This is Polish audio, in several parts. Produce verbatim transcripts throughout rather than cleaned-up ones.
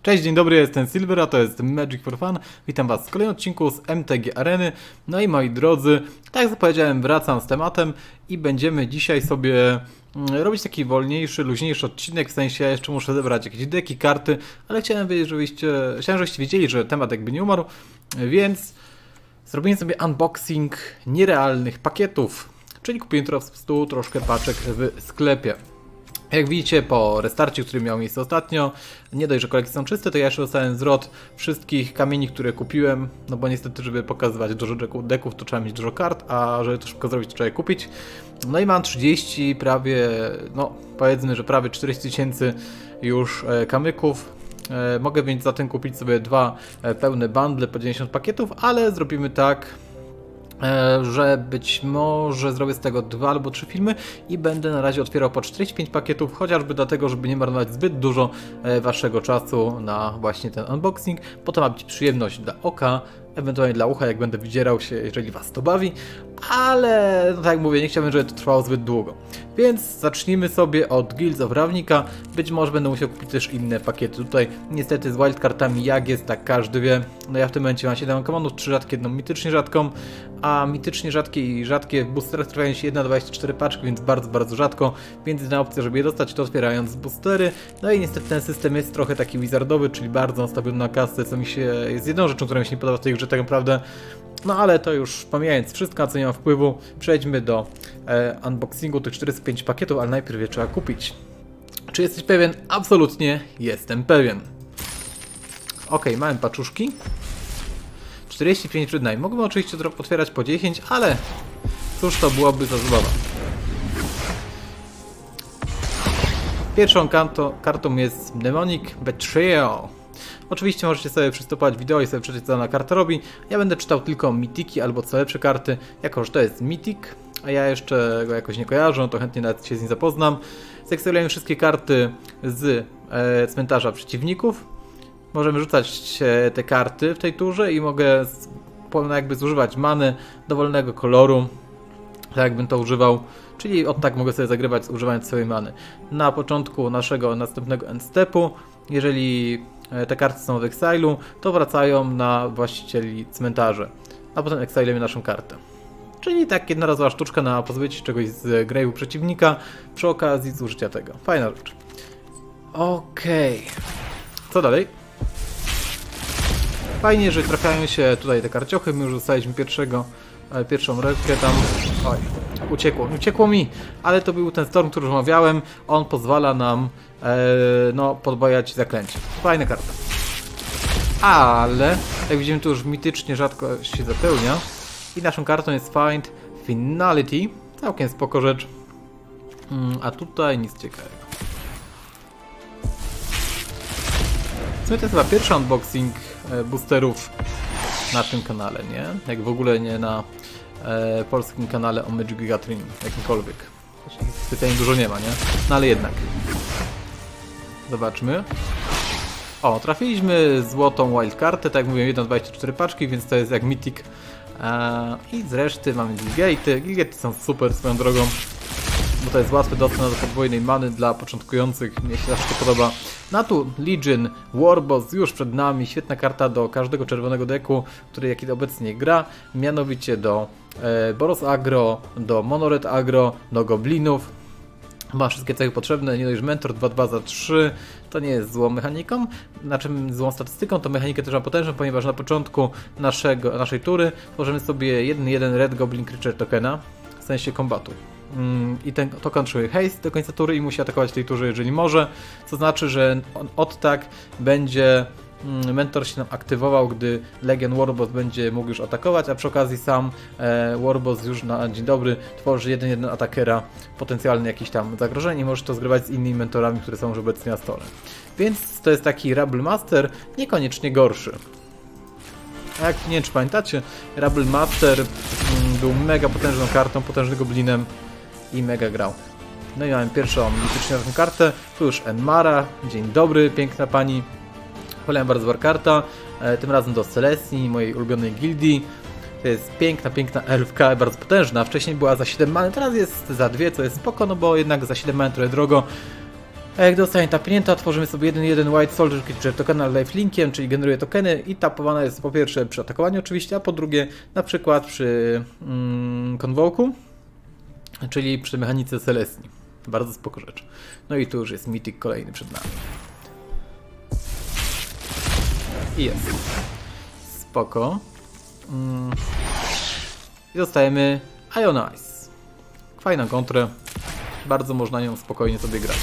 Cześć, dzień dobry, jestem Silver, a to jest Magic for Fun. Witam was w kolejnym odcinku z M T G Areny. No i moi drodzy, tak jak zapowiedziałem, wracam z tematem i będziemy dzisiaj sobie robić taki wolniejszy, luźniejszy odcinek, w sensie ja jeszcze muszę zebrać jakieś deki, karty, ale chciałem wiedzieć, żebyście, chciałem, żebyście wiedzieli, że temat jakby nie umarł, więc zrobiłem sobie unboxing nierealnych pakietów, czyli kupiłem teraz tu troszkę paczek w sklepie. Jak widzicie, po restarcie, który miał miejsce ostatnio, nie dość, że kolekcje są czyste, to ja jeszcze dostałem zwrot wszystkich kamieni, które kupiłem, no bo niestety, żeby pokazywać dużo deków, to trzeba mieć dużo kart, a żeby to szybko zrobić, to trzeba je kupić. No i mam trzydzieści prawie, no powiedzmy, że prawie czterdzieści tysięcy już kamyków. Mogę więc za tym kupić sobie dwa pełne bundle po dziewięćdziesiąt pakietów, ale zrobimy tak, że być może zrobię z tego dwa albo trzy filmy i będę na razie otwierał po czterdzieści pięć pakietów, chociażby dlatego, żeby nie marnować zbyt dużo waszego czasu na właśnie ten unboxing, bo to ma być przyjemność dla oka, ewentualnie dla ucha, jak będę wydzierał się, jeżeli was to bawi, ale no tak jak mówię, nie chciałbym, żeby to trwało zbyt długo. Więc zacznijmy sobie od Guilds of Ravnica. Być może będę musiał kupić też inne pakiety. Tutaj niestety z wildcardami jak jest, tak każdy wie. No ja w tym momencie mam siedem uncommonów, trzy rzadkie, jedną mitycznie rzadką, a mitycznie rzadkie i rzadkie w boosterach trafiają się jedna dwadzieścia cztery paczki, więc bardzo, bardzo rzadko. Więc jedyna opcja, żeby je dostać, to otwierając boostery. No i niestety ten system jest trochę taki wizardowy, czyli bardzo nastawiony na kasę, co mi się jest jedną rzeczą, która mi się nie podoba w tej grze tak naprawdę. No ale to już pomijając wszystko, na co nie ma wpływu, przejdźmy do e, unboxingu tych czterdziestu pięciu pakietów, ale najpierw je trzeba kupić. Czy jesteś pewien? Absolutnie jestem pewien. Ok, mamy paczuszki. czterdzieści pięć przynajmniej. Mógłbym oczywiście otwierać po dziesięć, ale cóż to byłoby za zabawa. Pierwszą kartą, kartą jest Mnemonic Betrayal. Oczywiście możecie sobie przystopać wideo i sobie przeczytać, co dana karta robi. Ja będę czytał tylko mitiki albo co lepsze karty, jako że to jest mitik, a ja jeszcze go jakoś nie kojarzę, no to chętnie nawet się z nim zapoznam. Seksjonujemy wszystkie karty z e, cmentarza przeciwników. Możemy rzucać e, te karty w tej turze i mogę z, no jakby zużywać many dowolnego koloru, tak jakbym to używał. Czyli od tak mogę sobie zagrywać z używaniem swojej many. Na początku naszego następnego endstepu, jeżeli te karty są w exilu, to wracają na właścicieli cmentarzy, a potem exilujemy naszą kartę. Czyli tak jednorazowa sztuczka na pozbycie czegoś z grave'u przeciwnika przy okazji zużycia tego. Fajna rzecz. Okej. Okay. Co dalej? Fajnie, że trafiają się tutaj te karciochy. My już dostaliśmy pierwszego, pierwszą rękę tam. Oj, uciekło, uciekło mi, ale to był ten storm, który już omawiałem. On pozwala nam e, no, podbajać zaklęcie. Fajna karta. Ale jak widzimy, tu już mitycznie rzadko się zapełnia. I naszą kartą jest Find Finality. Całkiem spoko rzecz. Hmm, a tutaj nic ciekawego. W sumie to jest chyba pierwszy unboxing e, boosterów na tym kanale, nie? Jak w ogóle nie na e, polskim kanale o Magic the Gathering, jakimkolwiek. Specjalnie dużo nie ma, nie? No ale jednak. Zobaczmy. O, trafiliśmy złotą wildcartę, tak jak mówiłem, jedna dwadzieścia cztery paczki, więc to jest jak Mythic. E, I z reszty mamy Gilgate'y. Gilgate'y są super swoją drogą, bo to jest łatwy dostęp do podwójnej many dla początkujących. Mnie się zawsze to podoba. Na tu Legion Warboss już przed nami. Świetna karta do każdego czerwonego deku, który jaki obecnie gra. Mianowicie do e, Boros Agro, do Monored Agro, do Goblinów. Ma wszystkie cechy potrzebne, nie dość mentor dwa dwa za trzy, to nie jest złą mechaniką, znaczy złą statystyką, to mechanikę też ma potężną, ponieważ na początku naszego, naszej tury tworzymy sobie jeden jeden Red Goblin Creature tokena, w sensie kombatu. I ten token otrzymuje haste do końca tury i musi atakować w tej turze, jeżeli może, co znaczy, że on od tak będzie mentor się nam aktywował, gdy Legion Warboss będzie mógł już atakować, a przy okazji sam e, Warboss już na dzień dobry tworzy jeden jeden atakera, potencjalny jakiś tam zagrożenie i może to zgrywać z innymi mentorami, które są już obecnie na stole. Więc to jest taki Rabble Master, niekoniecznie gorszy. A jak nie wiem, czy pamiętacie, Rabble Master mm, był mega potężną kartą, potężnym goblinem i mega grał. No i mamy pierwszą mitycznie taką kartę, tu już Enmara, dzień dobry, piękna pani. Kolejna bardzo dobra karta, e, tym razem do Celestii, mojej ulubionej gildii. To jest piękna, piękna elfka, bardzo potężna. Wcześniej była za siedem many, teraz jest za dwie, co jest spoko, no bo jednak za siedem many trochę drogo. A jak dostanie tapnięta, tworzymy sobie jeden jeden White Soldier, który tokena lifelinkiem, czyli generuje tokeny i tapowana jest po pierwsze przy atakowaniu oczywiście, a po drugie na przykład przy mm, Convoke'u, czyli przy mechanice Celestii. Bardzo spoko rzecz. No i tu już jest Mythic kolejny przed nami. I jest. Spoko. Mm. I dostajemy Ionize. Fajna kontrę. Bardzo można nią spokojnie sobie grać.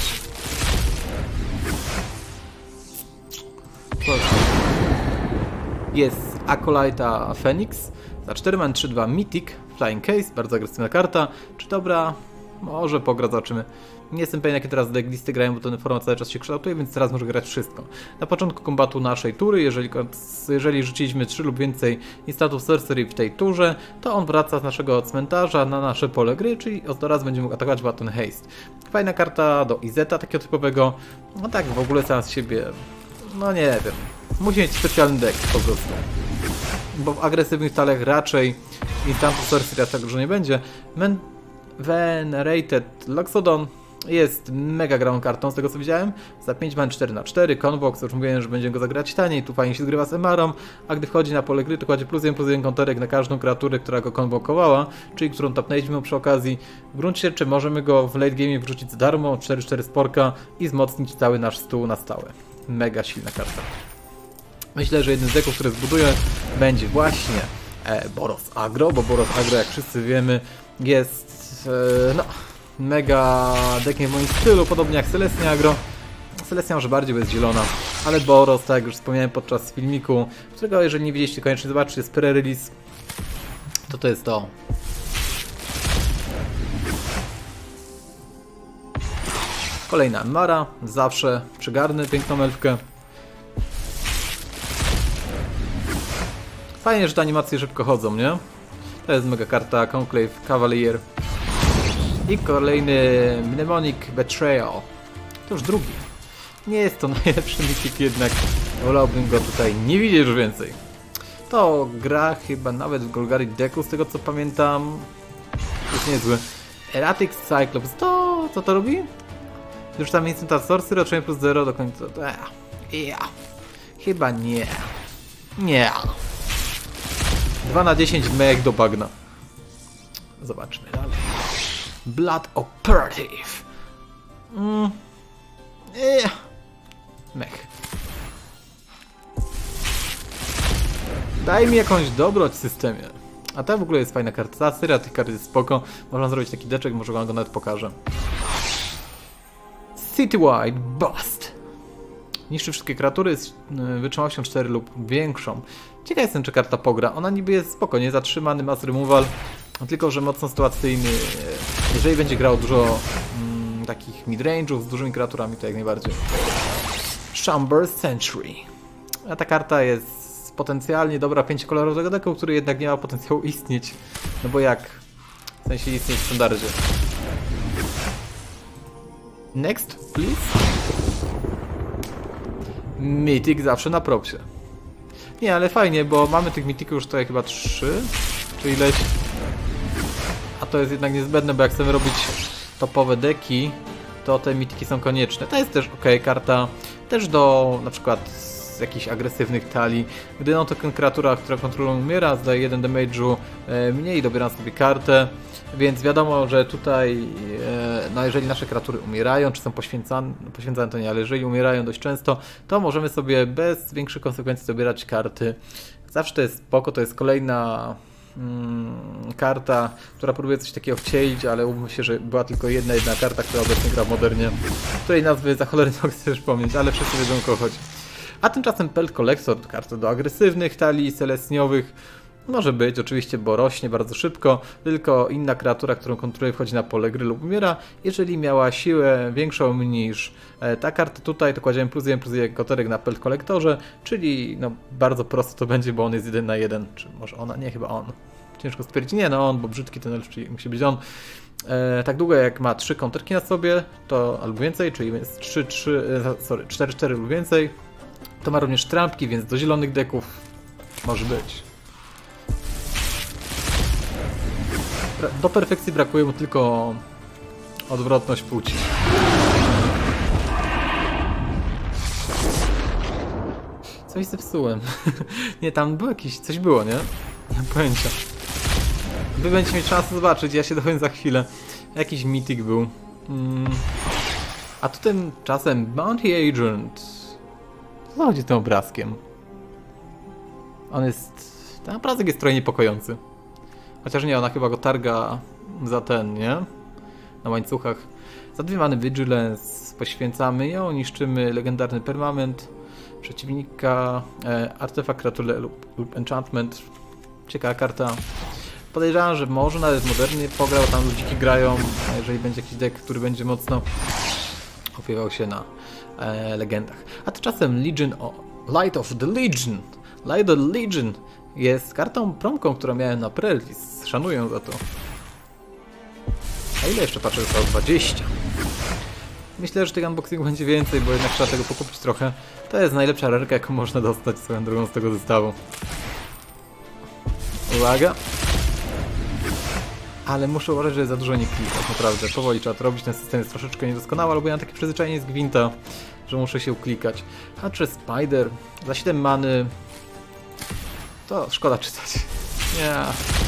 Jest Acolyta Phoenix za cztery mana trzy dwa Mythic, Flying Case, bardzo agresywna karta. Czy dobra? Może pogra, zobaczymy. Nie jestem pewien, jakie teraz decklisty grają, bo ten format cały czas się kształtuje, więc teraz może grać wszystko. Na początku kombatu naszej tury, jeżeli, jeżeli rzuciliśmy trzy lub więcej instantów Sorcery w tej turze, to on wraca z naszego cmentarza na nasze pole gry, czyli od teraz będzie mógł atakować Baton Haste. Fajna karta do Izeta, takiego typowego. No tak, w ogóle sam z siebie, no nie wiem, musi mieć specjalny deck po prostu. Bo w agresywnych talach raczej instantów Sorcery aż tak dużo nie będzie. Men Venerated Loxodon jest mega grą kartą, z tego co widziałem. Za pięć man cztery na cztery, Convoke, już mówiłem, że będziemy go zagrać taniej, tu fajnie się zgrywa z Emarą, a gdy wchodzi na pole gry, to kładzie plus jeden plus jeden konterek na każdą kreaturę, która go konwokowała, czyli którą tapnęliśmy przy okazji. W gruncie rzeczy możemy go w late game wrzucić za darmo, cztery cztery sporka i wzmocnić cały nasz stół na stałe. Mega silna karta. Myślę, że jednym z decków, które zbuduję, będzie właśnie e, Boros Agro, bo Boros Agro, jak wszyscy wiemy, jest e, no, mega deckiem w moim stylu, podobnie jak Celestia Agro. Celestia może bardziej, bo jest zielona, ale Boros, tak jak już wspomniałem podczas filmiku, którego jeżeli nie widzieliście, koniecznie zobaczcie, jest pre-release, to to jest to. Kolejna Mara, zawsze przygarnę piękną elfkę. Fajnie, że te animacje szybko chodzą, nie? To jest mega karta Conclave Cavalier. I kolejny Mnemonic Betrayal. To już drugi. Nie jest to najlepszy mythic, jednak wolałbym go tutaj nie widzieć już więcej. To gra chyba nawet w Golgari decku, z tego co pamiętam. Jest niezły. Erratic Cyclops. To co to robi? Już tam Instant Sorcery, otrzymuje plus zero do końca. Yeah. Chyba nie. Nie. dwa na dziesięć mech do bagna. Zobaczmy dalej. Blood Operative. Mm. Eee. Mech. Daj mi jakąś dobroć w systemie. A ta w ogóle jest fajna karta. Ta seria tych kart jest spoko. Można zrobić taki deczek, może wam go nawet pokażę. Citywide Bust. Niszczy wszystkie kreatury z wytrzymałością cztery lub większą. Ciekaw jestem, czy karta pogra. Ona niby jest spoko, nie zatrzymany, mass removal, tylko że mocno sytuacyjny. Jeżeli będzie grał dużo mm, takich midrange'ów z dużymi kreaturami, to jak najbardziej. Chamber Century. A ta karta jest potencjalnie dobra pięciokolorowego decku, który jednak nie ma potencjału istnieć. No bo jak? W sensie istnieć w standardzie. Next, please. Mythic zawsze na propsie. Nie, ale fajnie, bo mamy tych mythiców już tutaj chyba trzy, czy ileś. A to jest jednak niezbędne, bo jak chcemy robić topowe deki, to te mythiki są konieczne. To jest też ok, karta też do na przykład z jakichś agresywnych talii. Gdy no to kreatura, która kontrolą umiera, zdaje jeden damage'u mniej, dobieram sobie kartę. Więc wiadomo, że tutaj, no jeżeli nasze kreatury umierają, czy są poświęcane, poświęcane to nie, ale jeżeli umierają dość często, to możemy sobie bez większych konsekwencji dobierać karty. Zawsze to jest spoko, to jest kolejna mm, karta, która próbuje coś takiego wcielić, ale umówmy się, że była tylko jedna, jedna karta, która obecnie gra w Modernie, której nazwy za cholerę nie chcę już pomnieć, ale wszyscy wiedzą, o kogo chodzi. A tymczasem Pelt Collector, karta do agresywnych talii celestniowych. Może być, oczywiście, bo rośnie bardzo szybko, tylko inna kreatura, którą kontroluje, wchodzi na pole gry lub umiera. Jeżeli miała siłę większą niż ta karta tutaj, to kładziemy plus jeden plus jeden koterek na Pelt Collectorze, czyli no bardzo prosto to będzie, bo on jest jeden na jeden, czy może ona? Nie, chyba on. Ciężko stwierdzić, nie no on, bo brzydki ten elf, czyli musi być on. E, tak długo jak ma trzy konterki na sobie, to albo więcej, czyli jest trzy, trzy, sorry, cztery, cztery lub więcej, to ma również trampki, więc do zielonych deków może być. Do perfekcji brakuje mu tylko odwrotność płci. Coś zepsułem. Nie, tam było jakieś... coś było, nie? Nie mam pojęcia. Wy będziecie mieć szansę zobaczyć, ja się dowiem za chwilę. Jakiś mityk był. Hmm. A tu tymczasem Bounty Agent. Co chodzi z tym obrazkiem? On jest... Ten obrazek jest trochę niepokojący. Chociaż nie, ona chyba go targa za ten, nie? Na łańcuchach. Za dwie many Vigilance poświęcamy ją, niszczymy legendarny permanent przeciwnika, e, artefakt, kreaturę lub, lub enchantment. Ciekawa karta. Podejrzewam, że może nawet modernie pograł, tam ludziki grają, a jeżeli będzie jakiś deck, który będzie mocno opiewał się na e, legendach. A tymczasem Legion o Light of the Legion. Light of the Legion jest kartą promką, którą miałem na Prelis. Szanuję za to. A ile jeszcze patrzę? Zostało dwadzieścia. Myślę, że tych unboxingów będzie więcej, bo jednak trzeba tego pokupić trochę. To jest najlepsza rarka, jaką można dostać swoją drogą z tego zestawu. Uwaga! Ale muszę uważać, że za dużo nie klikać, naprawdę. Powoli trzeba to robić, ten system jest troszeczkę niedoskonały, albo ja mam takie przyzwyczajenie z gwinta, że muszę się uklikać. A czy Spider? Za siedem many... To szkoda czytać. Nie.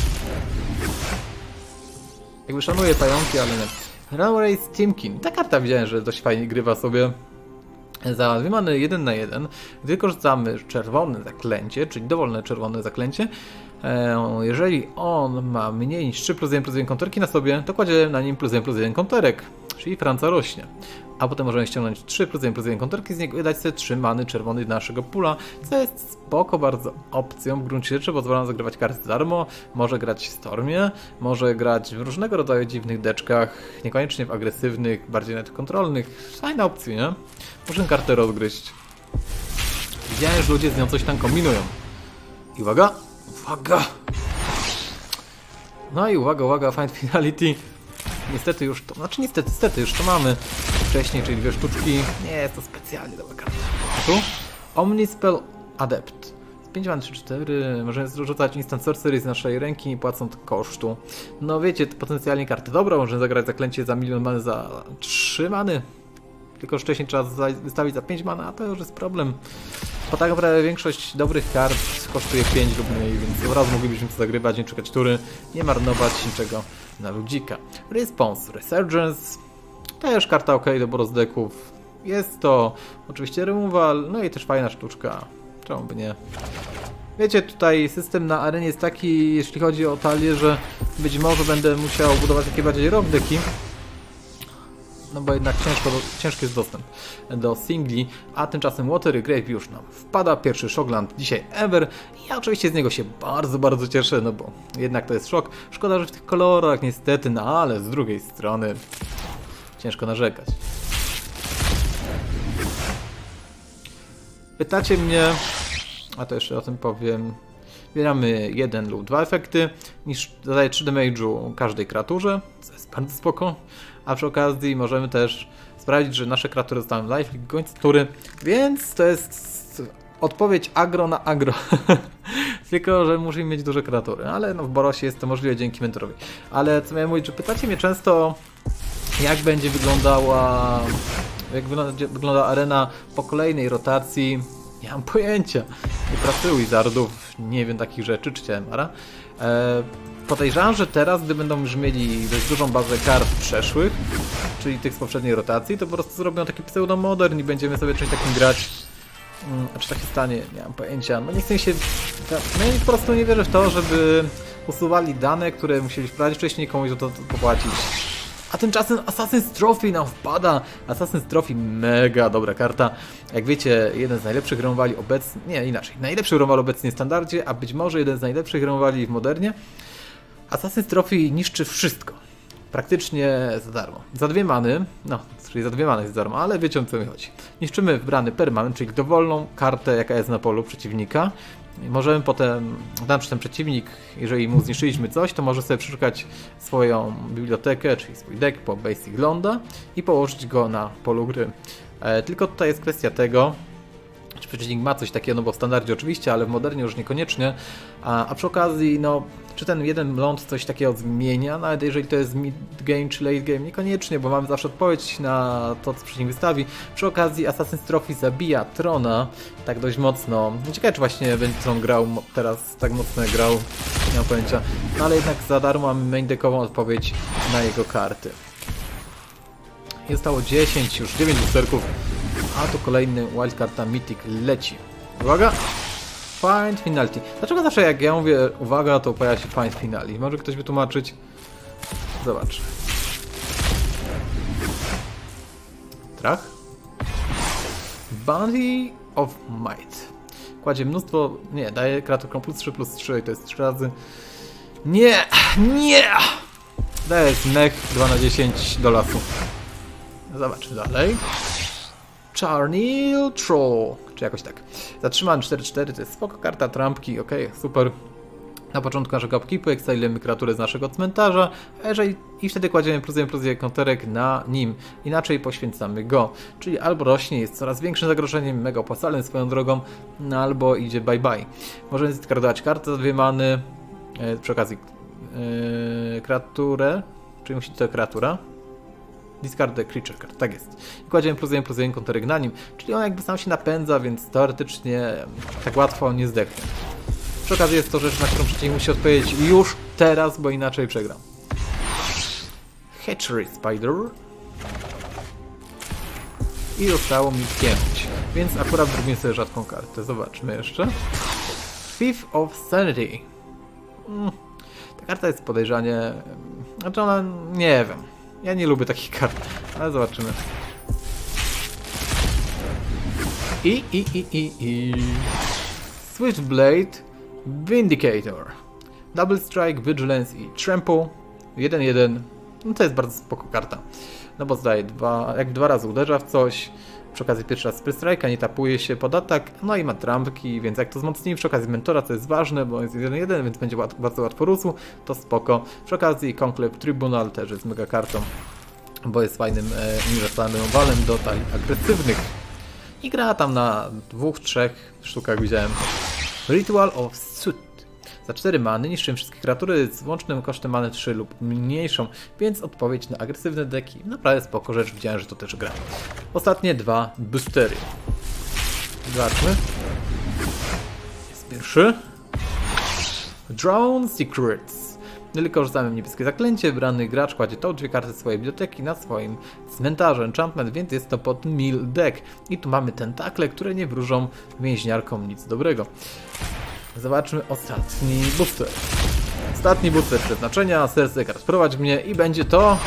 Jakby szanuję pająki, ale nie. Runway Timkin. Ta karta widziałem, że dość fajnie grywa sobie. Za dwie many jeden na jeden wykorzystamy czerwone zaklęcie, czyli dowolne czerwone zaklęcie. Jeżeli on ma mniej niż trzy plus jeden plus jeden konterki na sobie, to kładzie na nim plus jeden plus jeden konterek, czyli Franca rośnie. A potem możemy ściągnąć trzy plus jeden plus jeden konterki z niego i dać sobie trzy many czerwony do naszego pula, co jest spoko bardzo opcją. W gruncie rzeczy pozwala nam zagrywać karty za darmo, może grać w Stormie, może grać w różnego rodzaju dziwnych deczkach, niekoniecznie w agresywnych, bardziej nawet kontrolnych. Fajna opcja, nie? Muszę kartę rozgryźć. Widziałem, że ludzie z nią coś tam kombinują. I uwaga! Uwaga! No i uwaga, uwaga, Find Finality. Niestety już to, znaczy niestety, niestety już to mamy wcześniej, czyli dwie sztuczki. Nie jest to specjalnie dobra karta. A tu? Omnispell Adept. pięć man trzy cztery, możemy rzucać instant sorcery z naszej ręki, nie płacąc kosztu. No wiecie, to potencjalnie karty dobra, możemy zagrać zaklęcie za milion many za trzy many. Tylko wcześniej trzeba wystawić za pięć mana, a to już jest problem. Bo tak naprawdę większość dobrych kart kosztuje pięć lub mniej, więc od razu moglibyśmy to zagrywać, nie czekać tury, nie marnować niczego na ludzika. Response Resurgence. Też karta ok do borozdeków. Jest to oczywiście removal, no i też fajna sztuczka. Czemu by nie? Wiecie, tutaj system na arenie jest taki, jeśli chodzi o talię, że być może będę musiał budować takie bardziej rock decki. No bo jednak ciężko, ciężki jest dostęp do singli, a tymczasem Watery Grave już nam wpada, pierwszy Shockland dzisiaj ever. Ja oczywiście z niego się bardzo, bardzo cieszę, no bo jednak to jest szok. Szkoda, że w tych kolorach niestety, no ale z drugiej strony ciężko narzekać. Pytacie mnie, a to jeszcze o tym powiem, wybieramy jeden lub dwa efekty, niż zadaje trzy damage'u każdej kreaturze, co jest bardzo spoko. A przy okazji możemy też sprawdzić, że nasze kreatury zostaną live i końcu tury, więc to jest odpowiedź agro na agro. Tylko, że musimy mieć duże kreatury, ale no w Borosie jest to możliwe dzięki mentorowi. Ale co miałem mówić, że pytacie mnie często, jak będzie wyglądała, jak wygląda, wygląda arena po kolejnej rotacji. Nie mam pojęcia. Nie pracuję Wizardów, nie wiem takich rzeczy, czy chciałem, Mara. Eee, Podejrzewam, że teraz, gdy będą już mieli dość dużą bazę kart przeszłych, czyli tych z poprzedniej rotacji, to po prostu zrobią taki pseudo-modern i będziemy sobie czymś takim grać. Hmm, a czy tak się stanie? Nie mam pojęcia. No nie chcę się... No ja po prostu nie wierzę w to, żeby usuwali dane, które musieli wprowadzić wcześniej, komuś za to popłacić. A tymczasem Assassin's Trophy nam wpada. Assassin's Trophy, mega dobra karta. Jak wiecie, jeden z najlepszych removali obecnie... Nie, inaczej. Najlepszy removal obecnie w standardzie, a być może jeden z najlepszych removali w modernie. Assassin's Trophy niszczy wszystko. Praktycznie za darmo. Za dwie many, no, czyli za dwie many jest za darmo, ale wiecie o co mi chodzi. Niszczymy wybrany permanent, czyli dowolną kartę, jaka jest na polu przeciwnika. Możemy potem, znaczy ten przeciwnik, jeżeli mu zniszczyliśmy coś, to może sobie przeszukać swoją bibliotekę, czyli swój deck po Basic Londa i położyć go na polu gry. E, tylko tutaj jest kwestia tego, Czy przeciwnik ma coś takiego, no bo w standardzie oczywiście, ale w modernie już niekoniecznie. A, a przy okazji, no, czy ten jeden ląd coś takiego zmienia, nawet jeżeli to jest mid game czy late game, niekoniecznie, bo mamy zawsze odpowiedź na to, co przeciwnik wystawi. Przy okazji Assassin's Trophy zabija Trona tak dość mocno. Ciekawe, czy właśnie będzie Tron grał teraz tak mocno jak grał, nie mam pojęcia. No ale jednak za darmo mamy main deckową odpowiedź na jego karty. Zostało dziesięć, już dziewięć boosterków, a tu kolejny wildcarta Mythic leci. Uwaga! Find Finality. Dlaczego zawsze jak ja mówię uwaga, to pojawia się Find Finality? Może ktoś wytłumaczyć? Zobacz. Trach. Bounty of Might. Kładzie mnóstwo... Nie, daje kreaturkom plus trzy, plus trzy i to jest trzy razy... Nie! Nie! Daje mech dwa na dziesięć do lasu. Zobaczmy dalej. Charnel Troll, czy jakoś tak. Zatrzymałem cztery cztery, to jest spoko karta, trampki, ok, super. Na początku naszego upkeepu exilujemy kreaturę z naszego cmentarza, a jeżeli i wtedy kładziemy plus jeden plus jeden konterek na nim. Inaczej poświęcamy go. Czyli albo rośnie, jest coraz większym zagrożeniem, mega opłacalnym swoją drogą, no albo idzie bye bye. Możemy zdekardować kartę za dwie many, e, przy okazji e, kreaturę, czyli musi to kreatura. Discard the creature card, tak jest. I kładziemy plus jeden plus jeden konterek na nim, czyli on jakby sam się napędza, więc teoretycznie tak łatwo nie zdechnie. Przy okazji jest to rzecz, na którą przeciwnik musi odpowiedzieć już teraz, bo inaczej przegram. Hatchery Spider. I zostało mi pięć, więc akurat zrobimy sobie rzadką kartę. Zobaczmy jeszcze. Thief of Sanity. Hmm. Ta karta jest podejrzanie... Znaczy ona... nie wiem. Ja nie lubię takich kart, ale zobaczymy. I, i, i, i, i... Switchblade Vindicator. Double Strike, Vigilance i Trample. jeden jeden. No to jest bardzo spoko karta. No bo zdaje dwa, jak dwa razy uderza w coś. Przy okazji pierwszy raz Spell Strike'a, nie tapuje się pod atak. No i ma trampki, więc jak to wzmocnimy przy okazji mentora, to jest ważne, bo jest jeden jeden, więc będzie łat, bardzo łatwo rósł. To spoko. Przy okazji Conclave Tribunal też jest mega kartą, bo jest fajnym e, uniwersalnym walem do talii agresywnych. I gra tam na dwóch, trzech sztukach widziałem. Ritual of Soot. Za cztery many niszczymy wszystkie kreatury z łącznym kosztem many trzy lub mniejszą, więc odpowiedź na agresywne deki. Naprawdę spoko rzecz, widziałem, że to też gra. Ostatnie dwa boostery. Zobaczmy. Jest pierwszy. Drown Secrets. Jeżeli korzystamy w niebieskie zaklęcie, wybrany gracz kładzie tą dwie karty swojej biblioteki na swoim cmentarzu enchantment, więc jest to pod mill deck. I tu mamy tentakle, które nie wróżą więźniarkom nic dobrego. Zobaczmy ostatni booster. Ostatni booster przeznaczenia, serce kart prowadź mnie i będzie to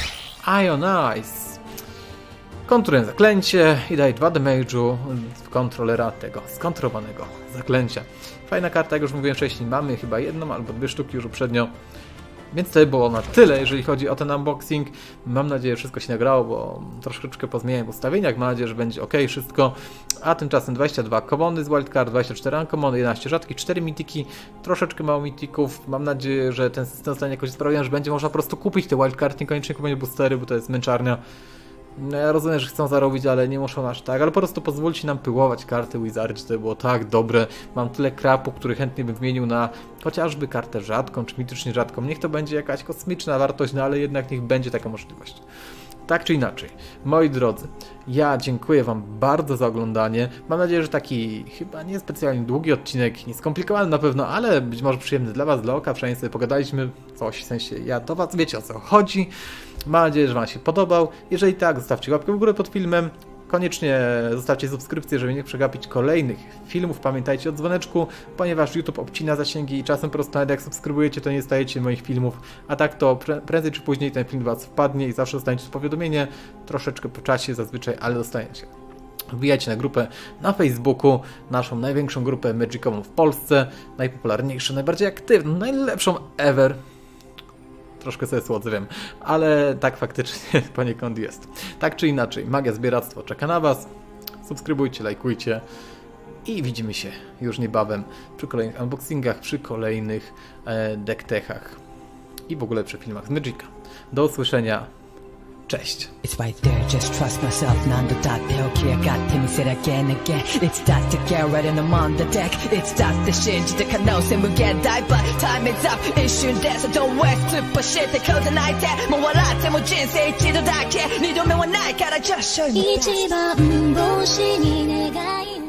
Ionize. Kontruję zaklęcie i daje dwa damage'u w kontrolera tego skontrolowanego zaklęcia. Fajna karta, jak już mówiłem wcześniej, mamy chyba jedną albo dwie sztuki już uprzednio. Więc to było na tyle, jeżeli chodzi o ten unboxing. Mam nadzieję, że wszystko się nagrało, bo troszeczkę pozmieniałem w ustawieniach. Mam nadzieję, że będzie ok wszystko. A tymczasem dwadzieścia dwa commony z wildcard, dwadzieścia cztery uncommony, jedenaście rzadkich, cztery mitiki, troszeczkę mało mitików. Mam nadzieję, że ten system zostanie jakoś sprawiony, że będzie można po prostu kupić te wildcard, niekoniecznie kupić boostery, bo to jest męczarnia. No ja rozumiem, że chcą zarobić, ale nie muszą aż tak, ale po prostu pozwólcie nam pyłować karty Wizardry, to było tak dobre. Mam tyle krapu, który chętnie bym wymienił na chociażby kartę rzadką, czy mitycznie rzadką. Niech to będzie jakaś kosmiczna wartość, no ale jednak niech będzie taka możliwość. Tak czy inaczej, moi drodzy, ja dziękuję Wam bardzo za oglądanie. Mam nadzieję, że taki chyba niespecjalnie długi odcinek, nieskomplikowany na pewno, ale być może przyjemny dla Was, dla oka. Przynajmniej sobie pogadaliśmy coś, w sensie ja do Was wiecie, o co chodzi. Mam nadzieję, że Wam się podobał. Jeżeli tak, zostawcie łapkę w górę pod filmem. Koniecznie zostawcie subskrypcję, żeby nie przegapić kolejnych filmów. Pamiętajcie o dzwoneczku, ponieważ YouTube obcina zasięgi i czasem po prostu nawet jak subskrybujecie, to nie dostajecie moich filmów. A tak to pre prędzej czy później ten film do Was wpadnie i zawsze dostaniecie powiadomienie. Troszeczkę po czasie zazwyczaj, ale dostaniecie. Wbijajcie na grupę na Facebooku, naszą największą grupę magicową w Polsce, najpopularniejszą, najbardziej aktywną, najlepszą ever. Troszkę sobie słodzę, wiem, ale tak faktycznie poniekąd jest. Tak czy inaczej, Magia Zbieractwo czeka na Was. Subskrybujcie, lajkujcie i widzimy się już niebawem przy kolejnych unboxingach, przy kolejnych e, decktechach i w ogóle przy filmach z Magica. Do usłyszenia. Cześć! It's right there, just trust myself. Nandoだって起き上がってみせる again again. It's that to get right in the on the deck. It's that って信じて可能性無限大 But time is up 一瞬です Don't waste 突っ走ってこずないでもう笑っても人生一度だけ二度目はないから Just show me 一番星に願い